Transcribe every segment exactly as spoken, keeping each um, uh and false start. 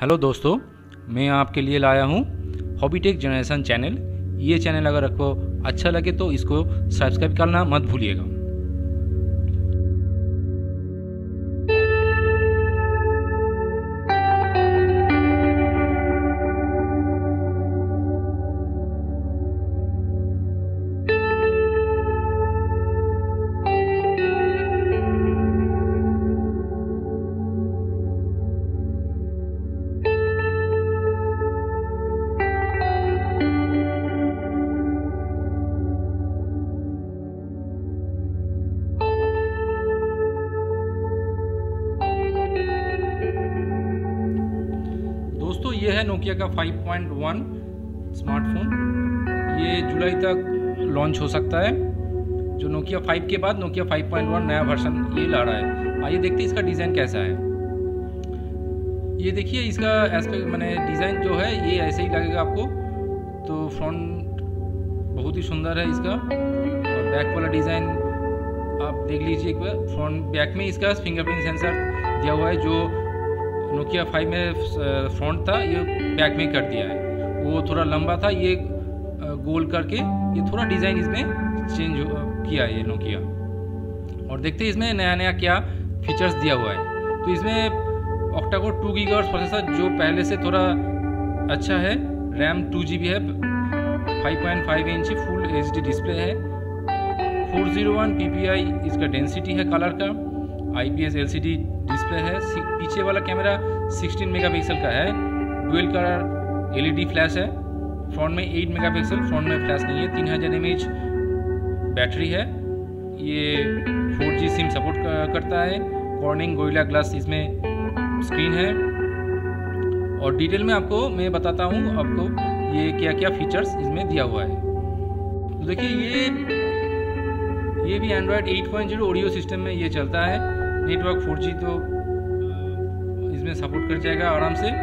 Hello दोस्तों, मैं आपके लिए लाया हूँ हॉबीटेक जनरेशन चैनल। ये चैनल अगर आपको अच्छा लगे तो इसको सब्सक्राइब करना मत भूलिएगा। दोस्तों, ये है नोकिया का फाइव पॉइंट वन स्मार्टफोन। ये जुलाई तक लॉन्च हो सकता है। जो नोकिया फाइव के बाद नोकिया फाइव पॉइंट वन नया वर्जन ये ला रहा है। आइए देखते हैं इसका डिज़ाइन कैसा है। ये देखिए, इसका एस्पेक्ट मैंने डिज़ाइन जो है ये ऐसे ही लगेगा आपको। तो फ्रंट बहुत ही सुंदर है इसका, और बैक वाला डिज़ाइन आप देख लीजिए एक बार। फ्रंट बैक में इसका फिंगरप्रिंट सेंसर दिया हुआ है। जो नोकिया फाइव में फ्रंट था ये बैक में कर दिया है। वो थोड़ा लंबा था, ये गोल करके ये थोड़ा डिज़ाइन इसमें चेंज किया है ये नोकिया। और देखते हैं इसमें नया नया क्या फीचर्स दिया हुआ है। तो इसमें ऑक्टा-कोर टू गीगाहर्ट्ज़ प्रोसेसर जो पहले से थोड़ा अच्छा है। रैम टू जी बी है। Five point five inch full H D display है। Four zero one P P I इसका डेंसिटी है कलर का। I P S L C D display है। पीछे वाला कैमरा सिक्सटीन मेगापिक्सल का है। Dual colour L E D flash है। फ्रंट में एट मेगापिक्सल, फ्रंट में फ्लैश नहीं है। तीन हज़ार एम एच बैटरी है। ये फोर जी सिम सपोर्ट करता है। कॉर्निंग गोरिल्ला ग्लास इसमें स्क्रीन है। और डिटेल में आपको मैं बताता हूँ आपको ये क्या क्या फीचर्स इसमें दिया हुआ है। तो देखिए, ये ये भी Android eight point zero audio system में ये चलता है। नेटवर्क फोर जी तो इसमें सपोर्ट कर जाएगा आराम से।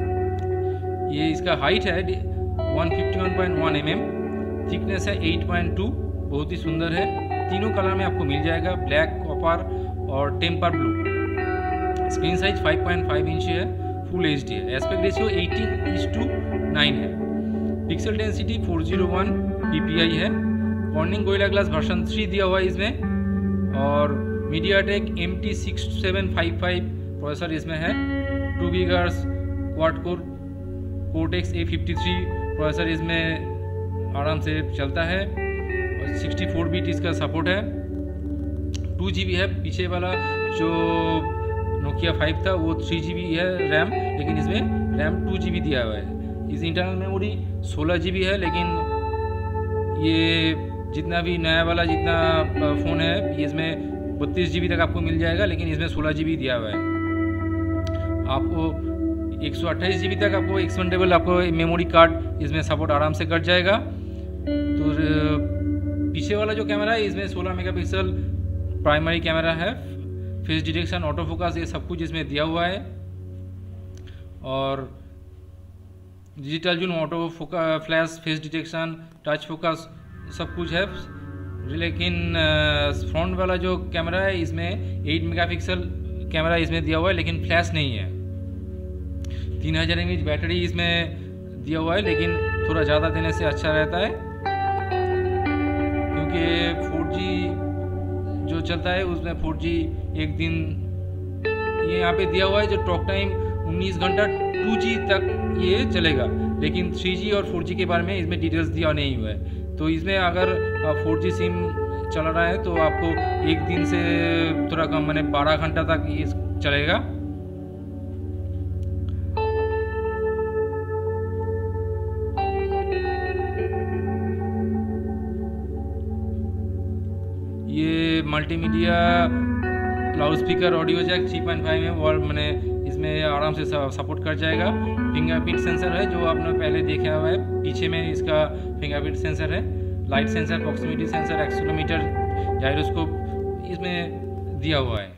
ये इसका हाइट है one fifty one point one M M, thickness है एट पॉइंट टू, बहुत ही सुंदर है। तीनों कलर में आपको मिल जाएगा, ब्लैक, कॉपर और temper blue. Screen size five point five inch है, फुल एच डी है। Aspect ratio eighteen is to nine है। Pixel density four zero one P P I है। Corning Gorilla glass version three दिया हुआ है इसमें। और MediaTek M T six seven five five processor इसमें है। Two gigahertz quad core Cortex A fifty three processor इसमें आराम से चलता है। और सिक्सटी फोर बीट इसका सपोर्ट है। टू जी बी है। पीछे वाला जो नोकिया फाइव था वो थ्री जी बी है रैम, लेकिन इसमें रैम टू जी बी दिया हुआ है। इस इंटरनल मेमोरी सोलह जी बी है, लेकिन ये जितना भी नया वाला जितना फ़ोन है इसमें बत्तीस जी बी तक आपको मिल जाएगा, लेकिन इसमें सोलह जी बी दिया हुआ है। आपको एक सौ अट्ठाईस जी बी तक आपको एक्सपेंडेबल आपको मेमोरी कार्ड इसमें सपोर्ट आराम से कर जाएगा। तो पीछे वाला जो कैमरा है इसमें सोलह मेगापिक्सल प्राइमरी कैमरा है। फेस डिटेक्शन, ऑटो फोकस, ये सब कुछ इसमें दिया हुआ है। और digital zoom, auto focus, flash, face detection, touch focus सब कुछ है। लेकिन फ्रंट वाला जो कैमरा है इसमें एट मेगापिक्सल कैमरा इसमें दिया हुआ है, लेकिन फ्लैश नहीं है। तीन हज़ार एम एच बैटरी इसमें दिया हुआ है, लेकिन थोड़ा ज़्यादा देने से अच्छा रहता है, क्योंकि फोर जी जो चलता है उसमें फोर जी एक दिन ये यहाँ पे दिया हुआ है। जो टॉक टाइम उन्नीस घंटा टू जी तक ये चलेगा, लेकिन थ्री जी और फोर जी के बारे में इसमें डिटेल्स दिया नहीं हुआ है। तो इसमें अगर फोर जी सिम चल रहा है तो आपको एक दिन से थोड़ा कम मैंने बारह घंटा तक ये चलेगा। ये multimedia loud speaker audio jack three point five में और मैंने इसमें आराम से सपोर्ट कर जाएगा। फिंगरप्रिंट सेंसर है जो आपने पहले देखा हुआ है। पीछे में इसका फिंगरप्रिंट सेंसर है। Light sensor, proximity sensor, accelerometer, gyroscope इसमें दिया हुआ है।